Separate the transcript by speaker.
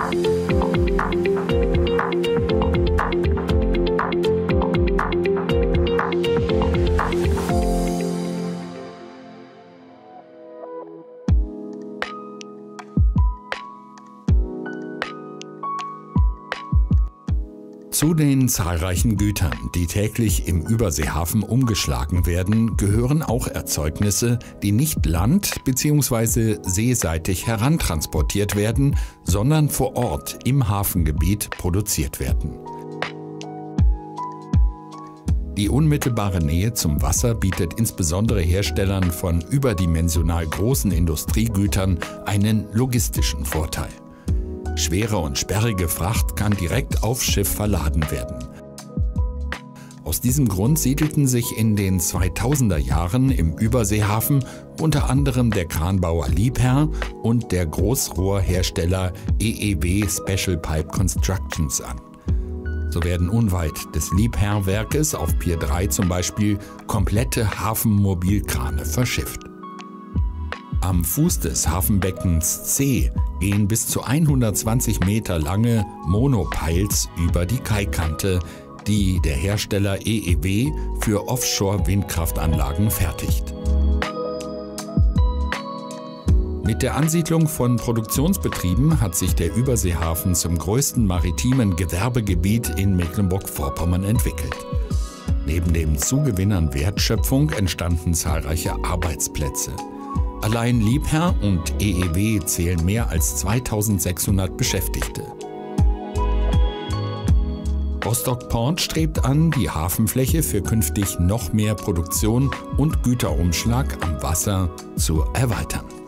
Speaker 1: Zu den zahlreichen Gütern, die täglich im Überseehafen umgeschlagen werden, gehören auch Erzeugnisse, die nicht land- bzw. seeseitig herantransportiert werden, sondern vor Ort im Hafengebiet produziert werden. Die unmittelbare Nähe zum Wasser bietet insbesondere Herstellern von überdimensional großen Industriegütern einen logistischen Vorteil. Schwere und sperrige Fracht kann direkt aufs Schiff verladen werden. Aus diesem Grund siedelten sich in den 2000er Jahren im Überseehafen unter anderem der Kranbauer Liebherr und der Großrohrhersteller EEW Special Pipe Constructions an. So werden unweit des Liebherr-Werkes auf Pier 3 zum Beispiel komplette Hafenmobilkrane verschifft. Am Fuß des Hafenbeckens C gehen bis zu 120 Meter lange Monopiles über die Kaikante, die der Hersteller EEW für Offshore-Windkraftanlagen fertigt. Mit der Ansiedlung von Produktionsbetrieben hat sich der Überseehafen zum größten maritimen Gewerbegebiet in Mecklenburg-Vorpommern entwickelt. Neben dem Zugewinn an Wertschöpfung entstanden zahlreiche Arbeitsplätze. Allein Liebherr und EEW zählen mehr als 2600 Beschäftigte. Rostock Port strebt an, die Hafenfläche für künftig noch mehr Produktion und Güterumschlag am Wasser zu erweitern.